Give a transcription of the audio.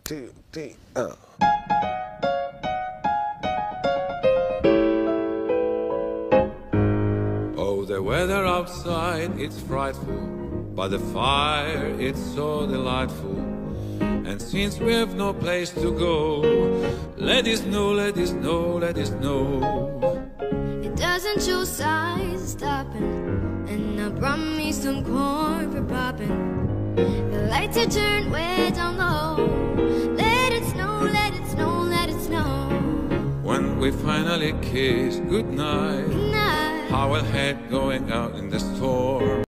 2, 3, Oh, the weather outside, it's frightful, but the fire, it's so delightful. And since we have no place to go, let it snow, let it snow, let it snow. It doesn't show signs of stopping, and I brought me some corn for popping. The lights are turned way down low. Let it snow, let it snow, let it snow. When we finally kiss goodnight, Good night. how I'll hate going out in the storm.